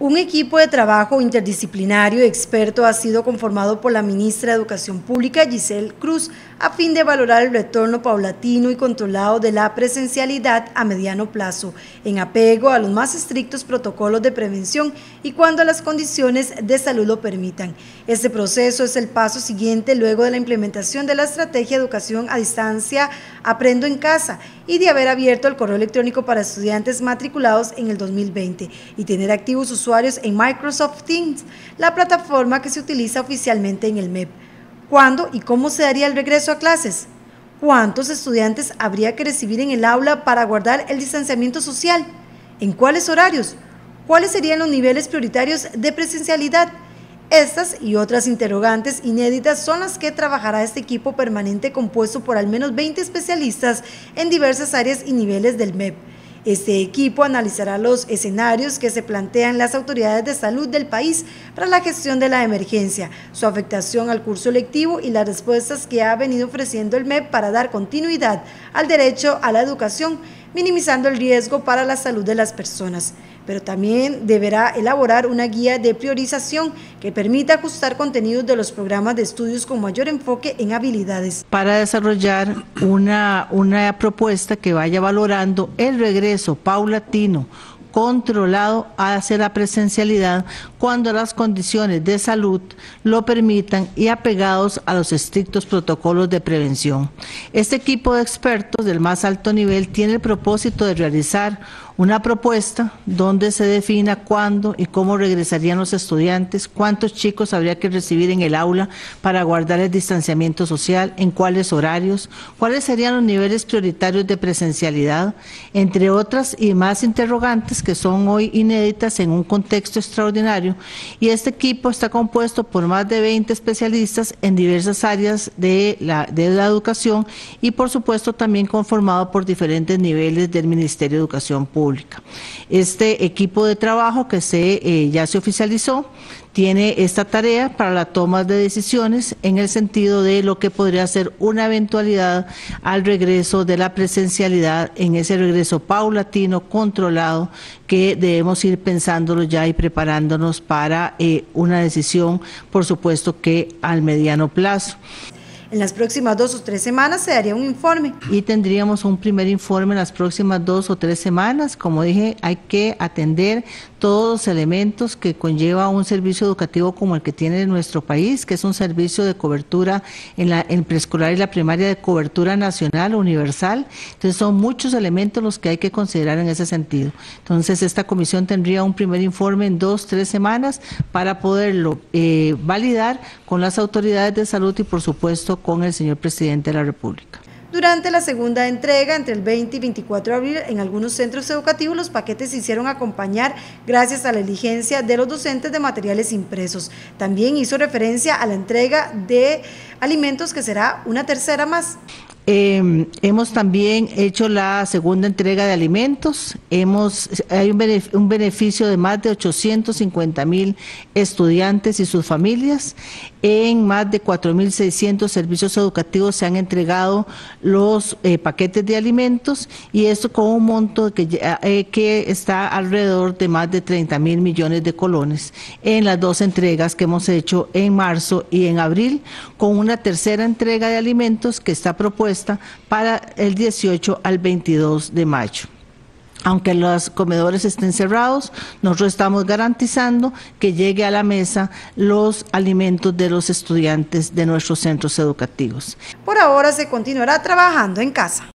Un equipo de trabajo interdisciplinario y experto ha sido conformado por la ministra de Educación Pública, Giselle Cruz, a fin de valorar el retorno paulatino y controlado de la presencialidad a mediano plazo, en apego a los más estrictos protocolos de prevención y cuando las condiciones de salud lo permitan. Este proceso es el paso siguiente luego de la implementación de la estrategia de educación a distancia Aprendo en Casa y de haber abierto el correo electrónico para estudiantes matriculados en el 2020 y tener activos usuarios en Microsoft Teams, la plataforma que se utiliza oficialmente en el MEP. ¿Cuándo y cómo se daría el regreso a clases? ¿Cuántos estudiantes habría que recibir en el aula para guardar el distanciamiento social? ¿En cuáles horarios? ¿Cuáles serían los niveles prioritarios de presencialidad? Estas y otras interrogantes inéditas son las que trabajará este equipo permanente compuesto por al menos 20 especialistas en diversas áreas y niveles del MEP. Este equipo analizará los escenarios que se plantean las autoridades de salud del país para la gestión de la emergencia, su afectación al curso lectivo y las respuestas que ha venido ofreciendo el MEP para dar continuidad al derecho a la educación, minimizando el riesgo para la salud de las personas. Pero también deberá elaborar una guía de priorización que permita ajustar contenidos de los programas de estudios con mayor enfoque en habilidades. Para desarrollar una propuesta que vaya valorando el regreso paulatino, controlado hacia la presencialidad cuando las condiciones de salud lo permitan y apegados a los estrictos protocolos de prevención. Este equipo de expertos del más alto nivel tiene el propósito de realizar una propuesta donde se defina cuándo y cómo regresarían los estudiantes, cuántos chicos habría que recibir en el aula para guardar el distanciamiento social, en cuáles horarios, cuáles serían los niveles prioritarios de presencialidad, entre otras y más interrogantes que son hoy inéditas en un contexto extraordinario. Y este equipo está compuesto por más de 20 especialistas en diversas áreas de la educación y por supuesto también conformado por diferentes niveles del Ministerio de Educación Pública. Este equipo de trabajo que ya se oficializó tiene esta tarea para la toma de decisiones en el sentido de lo que podría ser una eventualidad al regreso de la presencialidad, en ese regreso paulatino, controlado, que debemos ir pensándolo ya y preparándonos para una decisión, por supuesto que al mediano plazo. En las próximas 2 o 3 semanas se daría un informe. Y tendríamos un primer informe en las próximas 2 o 3 semanas. Como dije, hay que atender todos los elementos que conlleva un servicio educativo como el que tiene nuestro país, que es un servicio de cobertura en preescolar y la primaria de cobertura nacional, universal. Entonces son muchos elementos los que hay que considerar en ese sentido. Entonces esta comisión tendría un primer informe en 2 o 3 semanas para poderlo validar con las autoridades de salud y por supuesto con el señor presidente de la República. Durante la segunda entrega, entre el 20 y 24 de abril, en algunos centros educativos los paquetes se hicieron acompañar gracias a la diligencia de los docentes de materiales impresos. También hizo referencia a la entrega de alimentos, que será una tercera más. Hemos también hecho la segunda entrega de alimentos, hay un beneficio de más de 850,000 estudiantes y sus familias, en más de 4.600 servicios educativos se han entregado los paquetes de alimentos y esto con un monto que está alrededor de más de 30,000 millones de colones en las 2 entregas que hemos hecho en marzo y en abril, con una tercera entrega de alimentos que está propuesta para el 18 al 22 de mayo. Aunque los comedores estén cerrados, nosotros estamos garantizando que llegue a la mesa los alimentos de los estudiantes de nuestros centros educativos. Por ahora se continuará trabajando en casa.